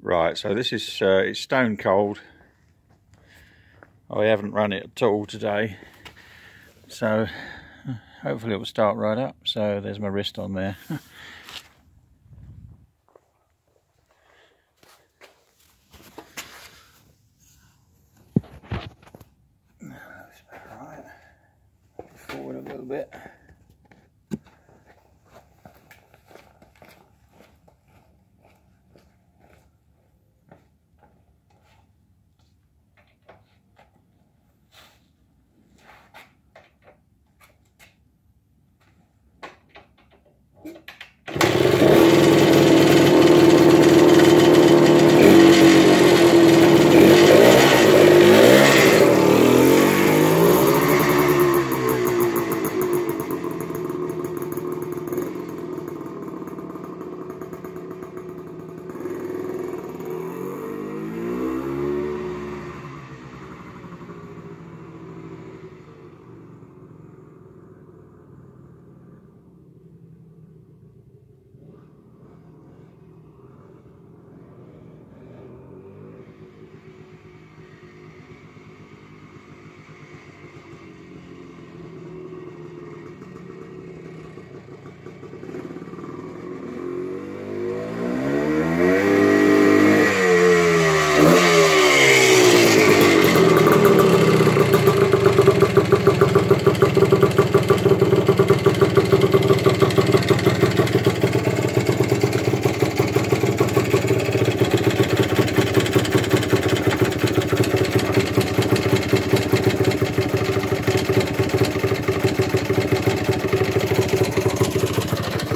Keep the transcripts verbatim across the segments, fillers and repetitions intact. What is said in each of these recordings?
Right, so this is uh, it's stone cold. I haven't run it at all today, so hopefully it will start right up. So there's my wrist on there. That's about right. Forward a little bit.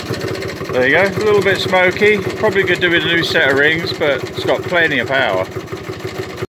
There you go, a little bit smoky, probably could do with a new set of rings, but it's got plenty of power.